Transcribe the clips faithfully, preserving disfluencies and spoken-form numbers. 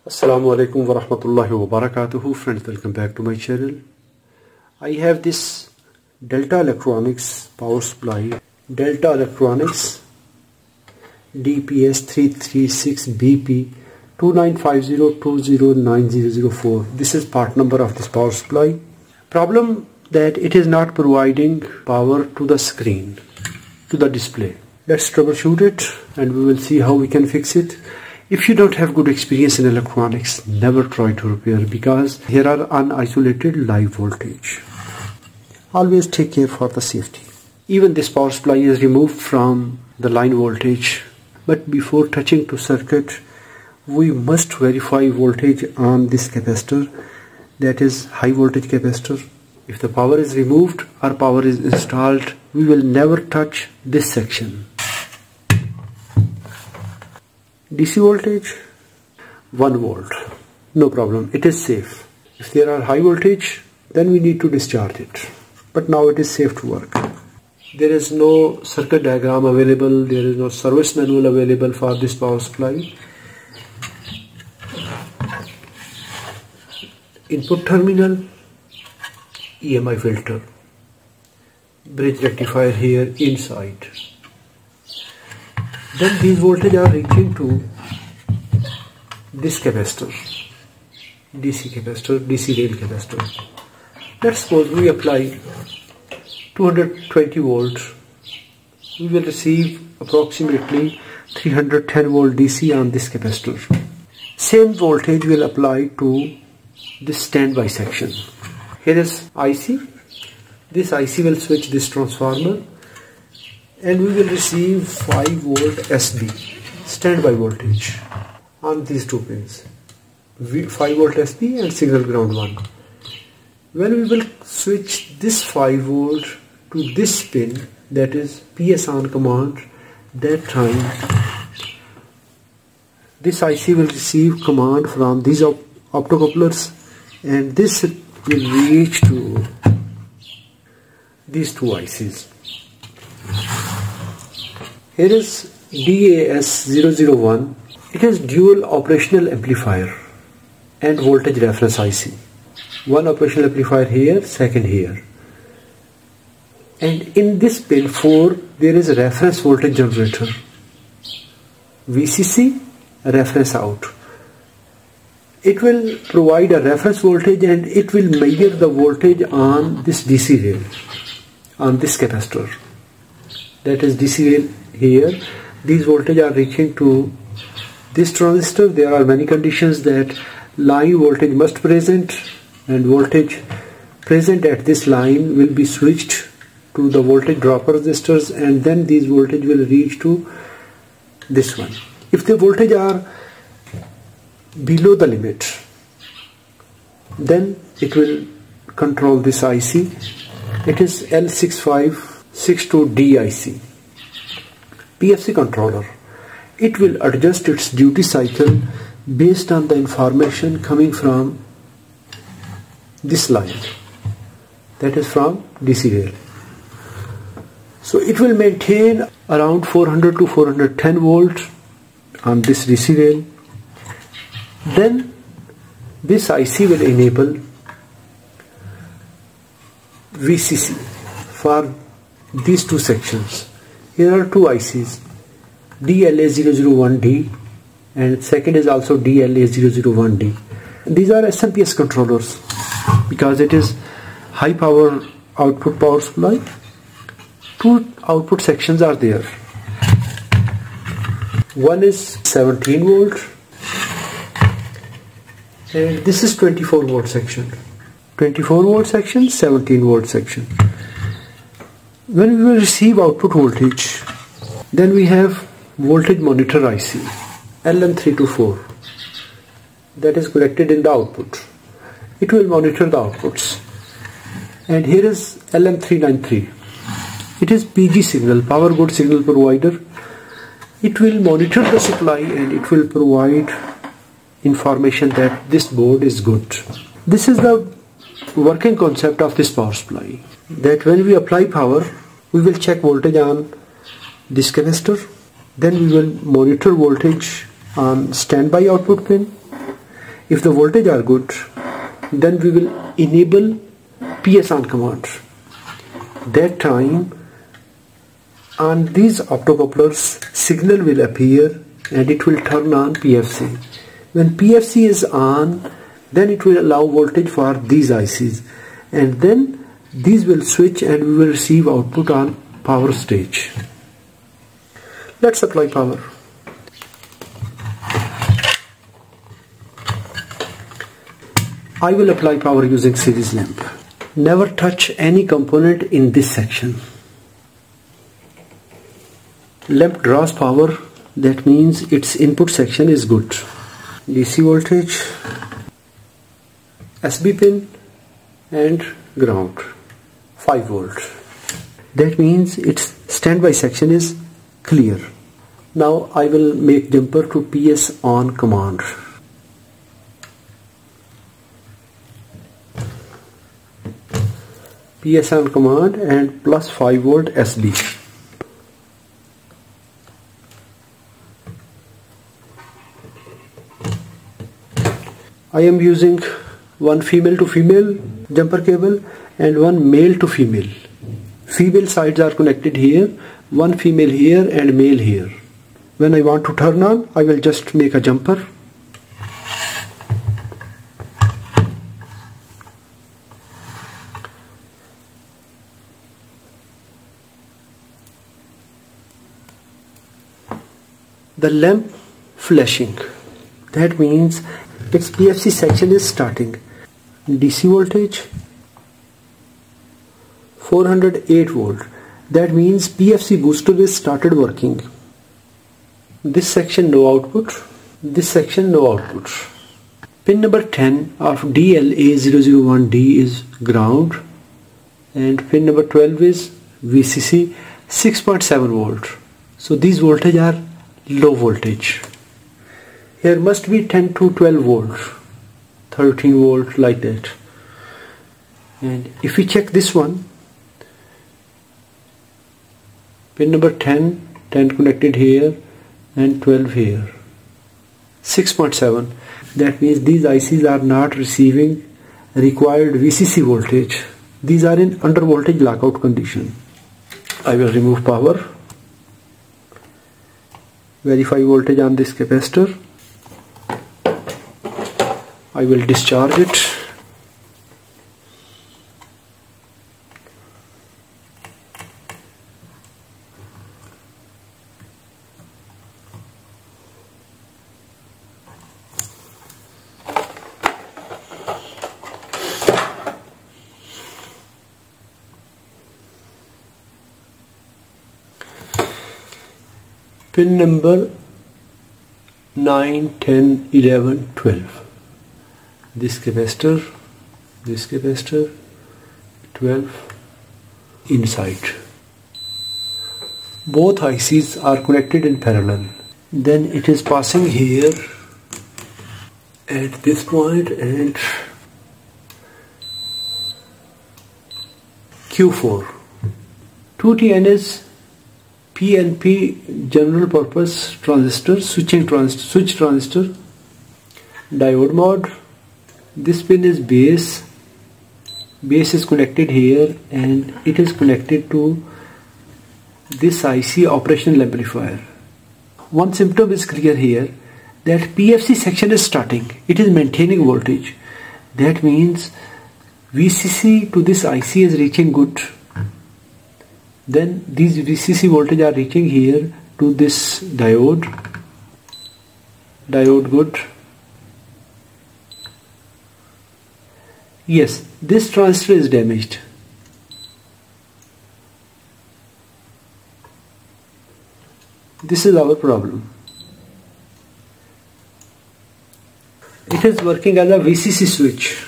Assalamu alaikum wa rahmatullahi wa barakatuhu. Friends, welcome back to my channel. I have this Delta Electronics power supply, Delta Electronics D P S three three six B P two nine five zero two zero nine zero zero four. This is part number of this power supply. Problem that it is not providing power to the screen, to the display. Let's troubleshoot it and we will see how we can fix it. If you don't have good experience in electronics, never try to repair because here are unisolated live voltage. Always take care for the safety. Even this power supply is removed from the line voltage, but before touching to circuit, we must verify voltage on this capacitor, that is high voltage capacitor. If the power is removed or power is installed, we will never touch this section. D C voltage one volt, no problem, it is safe. If there are high voltage, then we need to discharge it, but now it is safe to work. There is no circuit diagram available, there is no service manual available for this power supply. Input terminal, E M I filter, bridge rectifier here inside. Then these voltage are reaching to this capacitor, D C capacitor, D C rail capacitor. Let's suppose we apply two hundred twenty volts. We will receive approximately three hundred ten volt D C on this capacitor. Same voltage will apply to this standby section. Here is I C. This I C will switch this transformer, and we will receive five volt S B, standby voltage, on these two pins, five volt S B and signal ground one. When we will switch this five volt to this pin, that is P S on command, that time this I C will receive command from these op optocouplers, and this will reach to these two I Cs. Here is D A S zero zero one. It is dual operational amplifier and voltage reference I C. One operational amplifier here, second here. And in this pin four, there is a reference voltage generator. V C C, reference out. It will provide a reference voltage and it will measure the voltage on this D C rail, on this capacitor. That is D C rail here. These voltage are reaching to this transistor. There are many conditions that line voltage must present, and voltage present at this line will be switched to the voltage dropper resistors, and then these voltage will reach to this one. If the voltage are below the limit, then it will control this I C. It is L six five six two D I C, P F C controller. It will adjust its duty cycle based on the information coming from this line, that is from D C rail. So it will maintain around four hundred to four hundred ten volt on this D C rail. Then this I C will enable V C C for these two sections. Here are two I Cs, D L A zero zero one D and second is also D L A zero zero one D. These are S M P S controllers because it is high power output power supply. Two output sections are there. One is seventeen volt and this is twenty-four volt section. twenty-four volt section, seventeen volt section. When we will receive output voltage, then we have voltage monitor I C L M three two four that is connected in the output. It will monitor the outputs. And here is L M three nine three. It is P G signal, power good signal provider. It will monitor the supply and it will provide information that this board is good. This is the working concept of this power supply, that when we apply power, we will check voltage on this capacitor, then we will monitor voltage on standby output pin, If the voltage are good, then we will enable P S on command. That time on these optocouplers signal will appear and it will turn on P F C. When P F C is on, then it will allow voltage for these I Cs, and then these will switch and we will receive output on power stage. Let's apply power. I will apply power using series lamp. Never touch any component in this section. Lamp draws power, that means its input section is good. D C voltage, S B pin and ground, five volt. That means its standby section is clear. Now I will make jumper to P S on command. P S on command and plus five volt S B. I am using one female to female jumper cable and one male to female. Female sides are connected here, one female here and male here. When I want to turn on, I will just make a jumper. The lamp flashing, that means its P F C section is starting. D C voltage four hundred eight volt, that means P F C booster is started working. This section no output, this section no output. Pin number ten of D L A zero zero one D is ground and pin number twelve is V C C six point seven volt. So these voltage are low voltage. Here must be ten to twelve volt, thirteen volt, like that. And if we check this one, pin number ten, ten connected here and twelve here, six point seven. That means these I Cs are not receiving required V C C voltage. These are in under voltage lockout condition. I will remove power. Verify voltage on this capacitor. I will discharge it. Pin number nine, ten, eleven, twelve. This capacitor, this capacitor, twelve inside. Both I Cs are connected in parallel. Then it is passing here at this point and Q four. two T N is P N P general purpose transistor, switching transistor, switch transistor, diode mode. This pin is base. Base is connected here and it is connected to this I C operational amplifier. One symptom is clear here, that P F C section is starting. It is maintaining voltage. That means V C C to this I C is reaching good. Then these V C C voltage are reaching here to this diode. Diode good. Yes, this transistor is damaged. This is our problem. It is working as a V C C switch.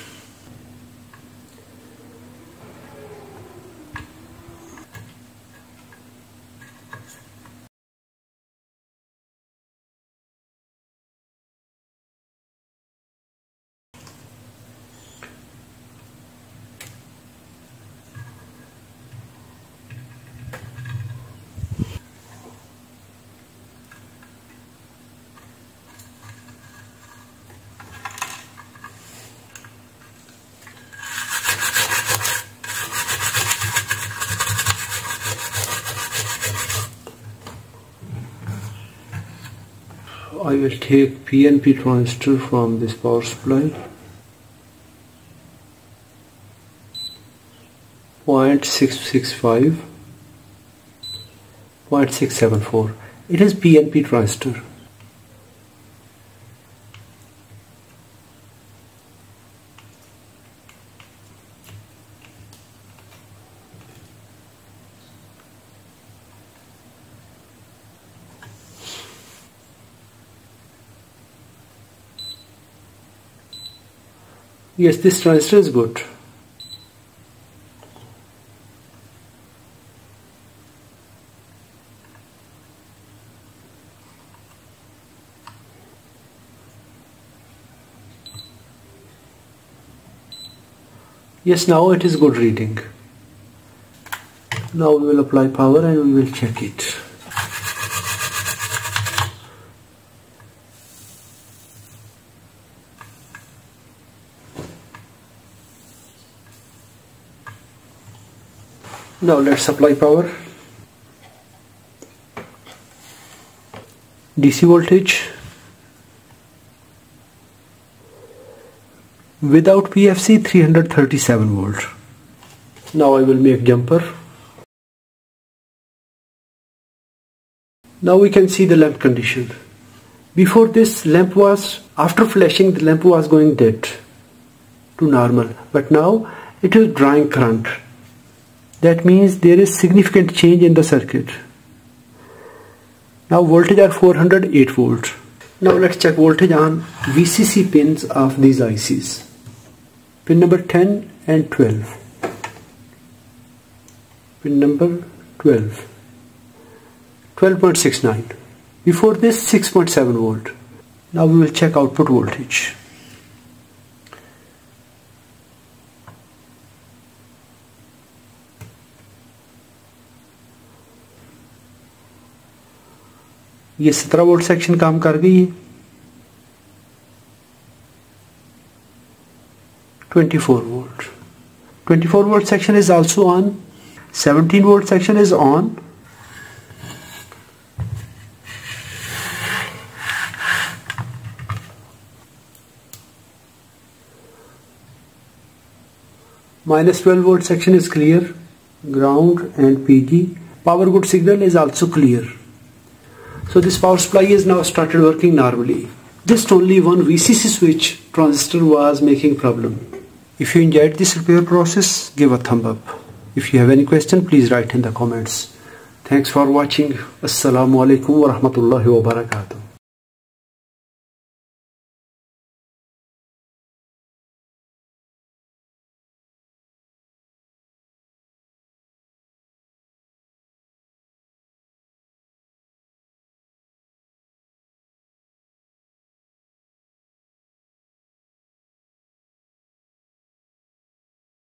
will take P N P transistor from this power supply. zero point six six five, zero point six seven four. It is P N P transistor. Yes, this transistor is good. Yes, now it is good reading. Now we will apply power and we will check it. Now let's apply power. D C voltage. Without P F C, three hundred thirty-seven volt. Now I will make jumper. Now we can see the lamp condition. Before this, lamp was, after flashing, the lamp was going dead to normal, but now it is drawing current. That means there is significant change in the circuit. Now voltage are four hundred eight volt. Now let's check voltage on V C C pins of these I Cs. Pin number ten and twelve. Pin number twelve. twelve point six nine. Before this, six point seven volt. Now we will check output voltage. ये सत्रह volt section काम कर गई है. twenty-four volt. twenty-four volt section is also on. seventeen volt section is on. Minus twelve volt section is clear. Ground and P G. Power good signal is also clear. So this power supply is now started working normally. Just only one V C C switch transistor was making problem. If you enjoyed this repair process, give a thumb up. If you have any question, please write in the comments. Thanks for watching. Assalamu alaikum wa rahmatullahi wa barakatuh.